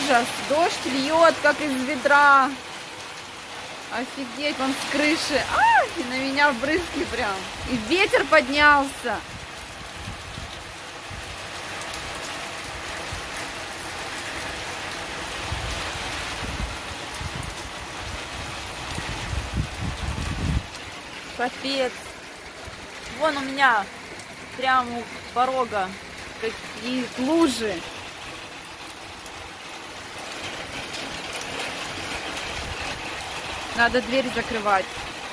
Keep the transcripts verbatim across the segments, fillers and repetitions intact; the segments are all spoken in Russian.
ужас. Дождь льет, как из ведра. Офигеть, он с крыши. А, и на меня брызги прям. И ветер поднялся. Капец. Вон у меня прямо у порога такие лужи. Надо дверь закрывать.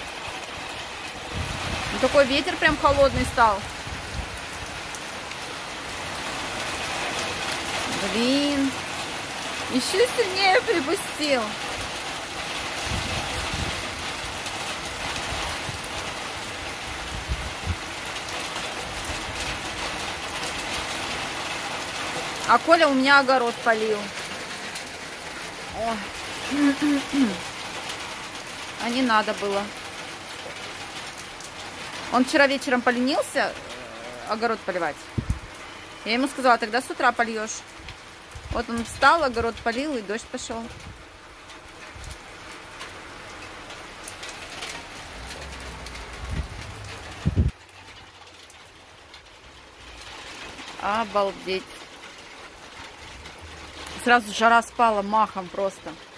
Ну, такой ветер прям холодный стал. Блин. Еще сильнее припустил. А Коля у меня огород полил. О. А не надо было. Он вчера вечером поленился огород поливать. Я ему сказала, тогда с утра польешь. Вот он встал, огород полил, и дождь пошел. Обалдеть. Сразу жара спала махом просто.